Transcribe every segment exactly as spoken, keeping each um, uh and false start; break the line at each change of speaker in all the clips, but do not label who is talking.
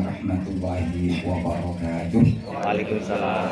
warahmatullahi wabarakatuh.
Waalaikumsalam.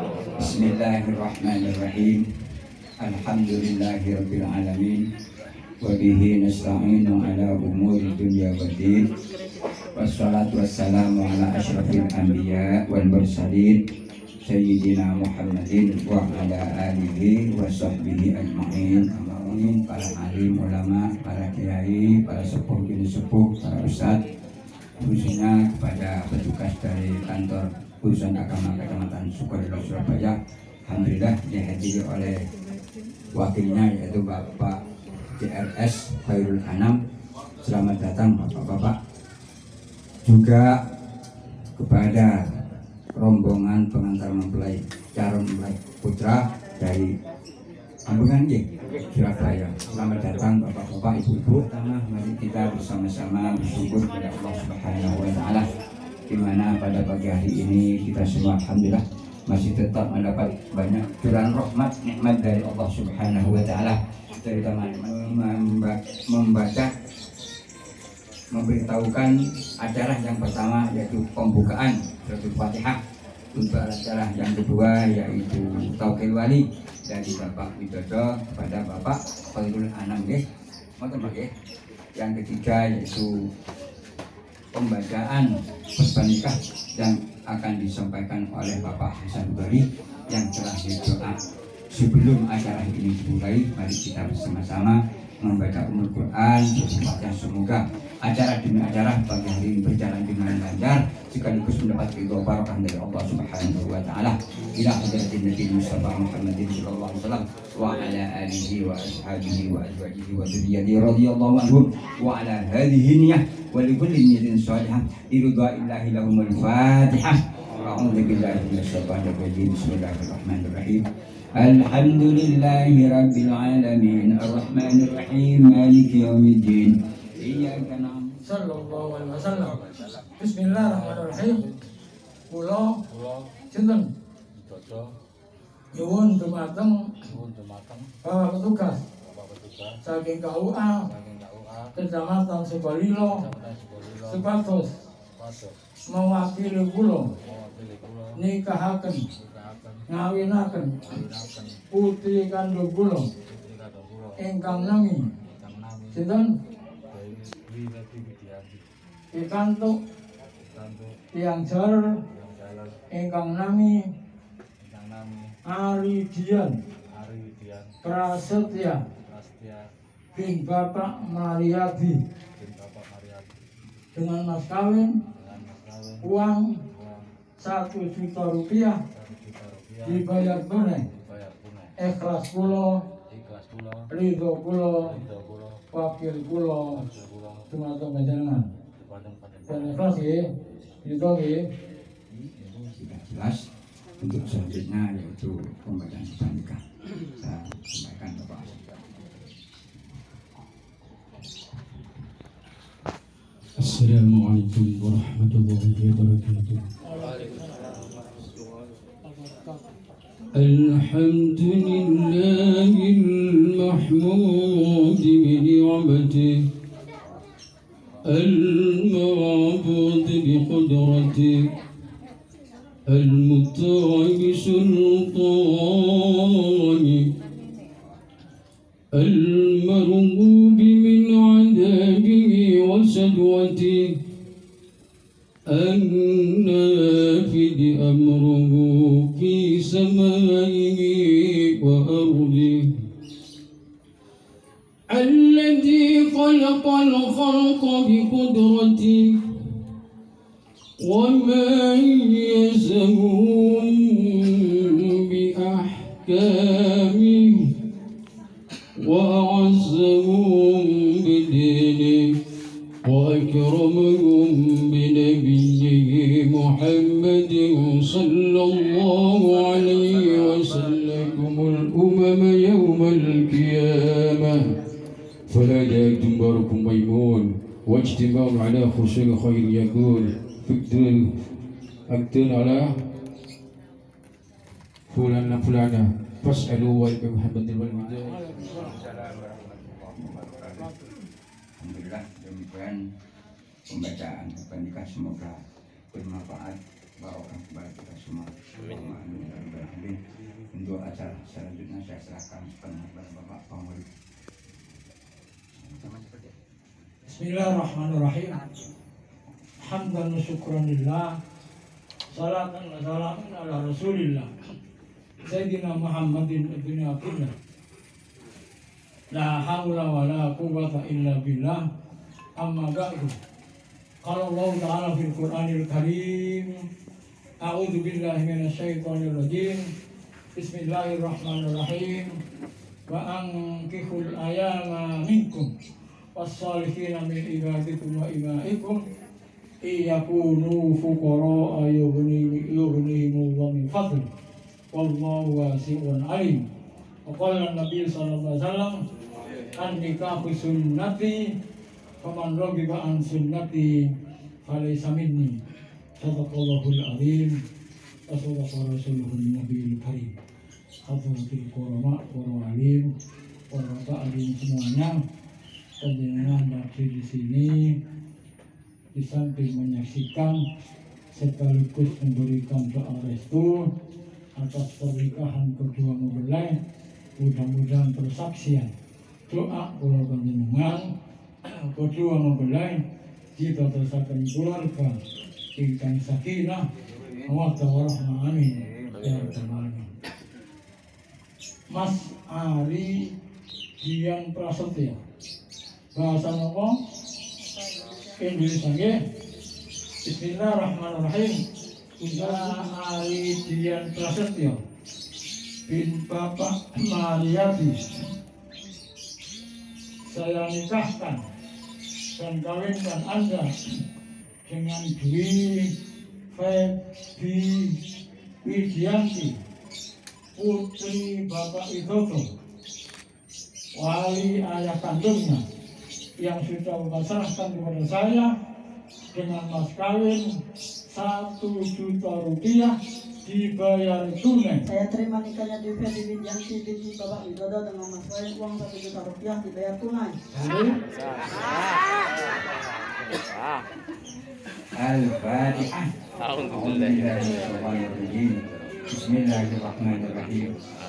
Bismillahirrahmanirrahim. Alhamdulillahirabbil alamin. Wa bihi nasta'inu ala umuri dunya waddin. Wassalatu wassalamu ala asyrafil anbiya wal mursalin Sayyidina Muhammadin wa ala alihi wa sahbihi ajma'in. Amin. Para alim ulama, para kiai, para sepuh bini sepuh, para ustadz, khususnya kepada petugas dari kantor urusan agama Kecamatan Sukoharjo Surabaya. Alhamdulillah dihadiri oleh wakilnya yaitu Bapak C R S Khairul Anam. Selamat datang Bapak-bapak. Juga kepada rombongan pengantar mempelai calon mempelai putra dari Ambungan Surabaya. Selamat datang Bapak-bapak, Ibu-ibu. Pertama, mari kita bersama-sama bersyukur kepada Allah Subhanahu wa taala di mana pada pagi hari ini kita semua alhamdulillah masih tetap mendapat banyak curahan rahmat nikmat dari Allah Subhanahu wa taala, terutama membaca memberitahukan acara yang pertama yaitu pembukaan suratul Fatihah, untuk acara yang kedua yaitu Taukil Wali dari Bapak Widodo kepada Bapak Khairul Anam nggih. Ngoten nggih. Yang ketiga yaitu pembacaan khutbah nikah yang akan disampaikan oleh Bapak Hasan Bari. Yang terakhir doa. Sebelum acara ini dimulai, mari kita bersama-sama membaca Ummul Quran. Semoga acara demi acara pagi hari ini berjalan dengan lancar sekaligus mendapat ridho barakah dari Allah Subhanahu wa taala. Ila hadratin Nabi Mustafa Muhammadin sallallahu alaihi wasallam wa ala alihi wa ashabihi wa azwajihi wa dzurriyyatihi radhiyallahu anhum wa ala hadhihi niyyah wa li kulli niyyatin shalihah ridwaillahi lahumul fatihah. A'udzu billahi minasyaitonir rajim. Bismillahirrahmanirrahim. Alhamdulillahi rabbil alamin arrahmanir rahim maliki yaumiddin. Iyyaka na'budu
sallallahu alaihi wasallam. Bismillahirrahmanirrahim. Kula sinten nyuwun dumateng Bapak petugas saking K U A Kecamatan Sukolilo supados mewakili kula nikahaken ngawinaken putri kandung kula ingkang nami sinten pikantuk tiyang jaler ingkang nami Aridian Prasetya bin Bapak Mariadi dengan mas kawin uang satu juta rupiah dibayar tunai, ikhlas kula, ridho kula, wakil kula, dumateng panjenengan. Dan ikhlas nggih, ridho nggih.
Sudah jelas. Untuk selanjutnya yaitu pembacaan khutbah nikah. Saya sampaikan Bapak.
Assalamualaikum warahmatullahi wabarakatuh. Alhamdulillahil mahmud bi'ni'matihi al-ma'bud biqudratihi al-muttari bisultani al-marghubi min 'adabihi wa sadwatihi النافذ أمره في سمائه وأرضه الذي خلق الخلق بقدرته وميزهم بأحكامه وأعزهم بدينه وأكرمهم بنبيه محمد صلى الله عليه وسلم الأمم يوم القيامة فهداكم باركم ميمون واجتماع على خشوع خير يكون فكتون أكتون على فلان فلانة فاسألوا محمد والمدى.
Alhamdulillah demikian pembacaan khutbah nikah, semoga bermanfaat, barokah kepada kita semua. Amin. Amin. Untuk acara selanjutnya saya serahkan sepenuhnya kepada Bapak Pengurus.
Bismillahirrahmanirrahim. Hamdan wa syukran lillah. Salatan wa salamun ala Rasulillah. Sayyidina Muhammadin ibn Abdullah. La haula wa la quwwata illa billah. Amma ba'du. Qala Allah Ta'ala fil Qur'anil Karim. A'udzu billahi minasy syaithanir rajim. Bismillahirrahmanirrahim. Wa ankihul ayama minkum was-salihina min ibadikum wa imaikum iyakunu fuqara yughnihimullahu min fadli wallahu wasi'un alim. Wa qala Nabi sallallahu alaihi wasallam an-nikahu sunnati faman raghiba an sunnati falaysa minni. Sadaqallahul azim wa sadaqa rasuluhun nabiyil karim. Hadratil qurama wa alim wa alim semuanya. Panjenengan hadir di sini di samping menyaksikan sekaligus memberikan doa restu atas pernikahan kedua mempelai. Mudah-mudahan persaksian doa kula panjenengan kedua mempelai kita tersakaken keluarga ingkang sakinah mawaddah warahmah amin ya rabbal alamin. Mas Ari Dian Prasetyo, bahasa apa? Indonesia nggih. Bismillahirrahmanirrahim. Saudara Ari Dian Prasetyo bin Bapak Mariati saya nikahkan dan kawinkan Anda dengan Dwi Febi Widianti putri Bapak Widodo, wali ayah kandungnya yang sudah memasrahkan kepada saya dengan mas kawin satu juta rupiah dibayar tunai.
Saya terima nikahnya Dwi Febi Widianti binti Bapak Widodo dengan mas kawin uang satu juta rupiah dibayar tunai.
Al-Fatihah. Bismillahirrahmanirrahim.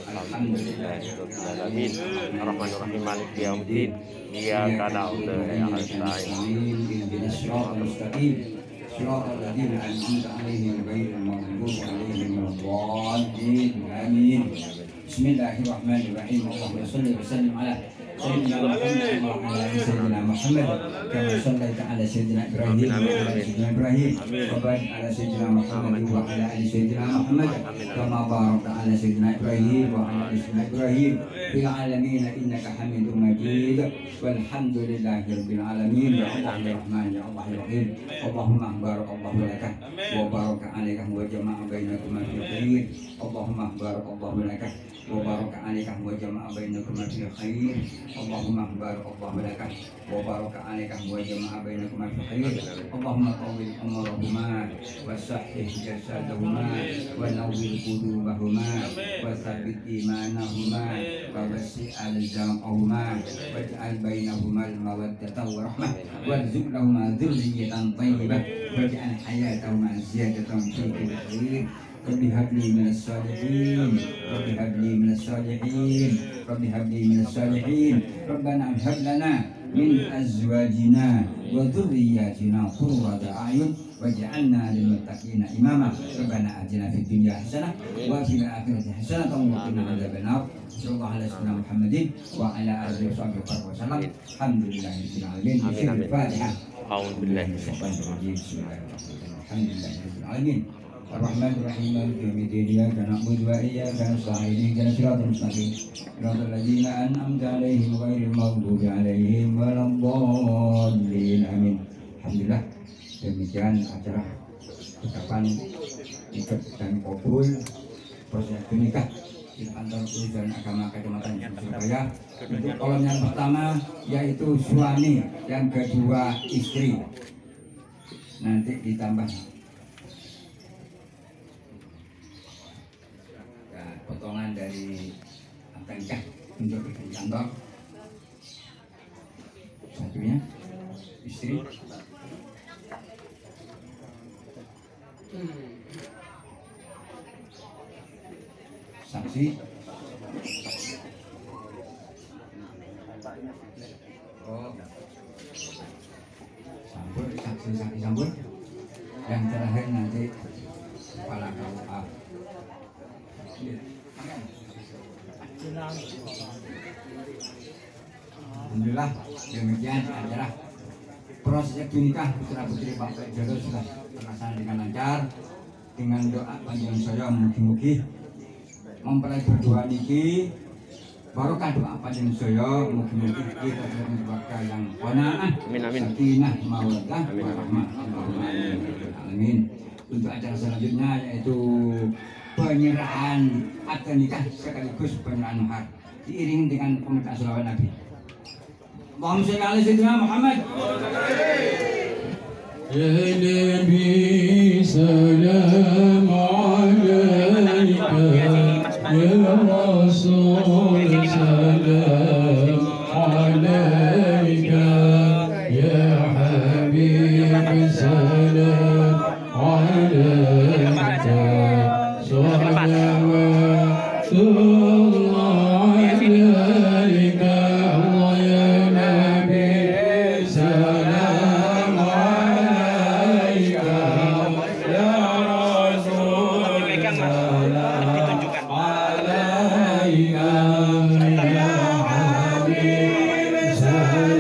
Alhamdulillahirrahmanirrahim. Ar-Rahmanir-Rahim. Maliki yaumiddin. Iyyaka na'budu wa iyyaka nasta'in.
Ihdinas siratal mustaqim. Siratal ladzina an'amta 'alaihim ghairil maghdubi 'alaihim waladdallin. Amin. Bismillahirrahmanirrahim. Allahumma shalli wa sallim ala Sayyidina Muhammad wa ala ali Sayyidina Muhammad kama shallaita ala Sayyidina Ibrahim wa ala ali Sayyidina Ibrahim wa barik ala Sayyidina Muhammad wa ala ali Sayyidina Muhammad kama barakta ala Sayyidina Ibrahim wa ala ali Sayyidina Ibrahim fil alamin innaka Hamidum Majid walhamdulillahi rabbil alamin ya Allah ya Rahman ya Allah ya Rahim. Allahumma barakallahu laka wa baraka alaika wa jama'a bainakum fil khair. Allahumma barakallahu laka wa baraka alaika wa jama'a bainakum fil khair. Allahumma barakallahu laka wa baraka alaika wa jama'a bainakum fil khair. Allahumma qawwil amrahuma wa sahhih jasadahuma wa nawwir qulubahuma wa tsabbit imanahuma wa wasi' al-jam'ahuma waj'al bainahuma al-mawaddata wa rahmah warzuq lahuma dzurriyyatan thayyibah waj'al hayatahuma ziyadatan fi khair. Rabbi habli minas salihin Rabbi habli minas salihin Rabbi habli minas salihin Rabbana hab lana min azwajina wa dhurriyyatina qurrata a'yun waj'alna lil muttaqina imama. Rabbana atina fid dunya hasanah wa fil akhirati hasanah wa qina adzabannar. Sallallahu alaihi wasallam Muhammadin wa ala alihi wa sallam. Alhamdulillahirabbil alamin. Al-Fatihah.
A'udzu billahi minasyaitonir rajim.
Bismillahirrahmanirrahim. Alhamdulillahirabbil alamin. Ar-Rahmanir-Rahim. Maliki yaumiddin. Iyyaka na'budu wa iyyaka nasta'in. Ihdinas siratal mustaqim. Siratal ladzina an'amta 'alaihim ghairil maghdubi 'alaihim waladdallin. Amin. Alhamdulillah. Demikian acara ucapan nikah dan kabul proses nikah di kantor urusan agama Kecamatan Surabaya. Untuk kolom yang pertama yaitu suami, yang kedua istri. Nanti ditambah ya, potongan dari akta nikah untuk di kantor. Satunya istri. Saksi. Oh. Sambut, saksi-saksi sambut. Yang terakhir nanti kepala K U A. Alhamdulillah, demikian acara proses akad nikah putra putri Bapak Jodoh sudah terlaksana dengan lancar. Dengan doa panjenengan saya mugi-mugi mempelai berdua niki barokah doa panjenengan saya mugi-mugi kita dalam keluarga yang qanaah, sakinah, mawaddah, warahmah. Amin. Untuk acara selanjutnya yaitu penyerahan akad nikah sekaligus penyerahan mahar diiringi dengan pemerintahan sholawat Nabi. Allahumma sholli ala sayyidina Muhammad.
Ya Nabi salam alaika ya Rasul salam alaika ya Habib salam alaika salawatullah alaika Allah ya Nabi salam alaika ya Rasul salam alaika ya Habib salam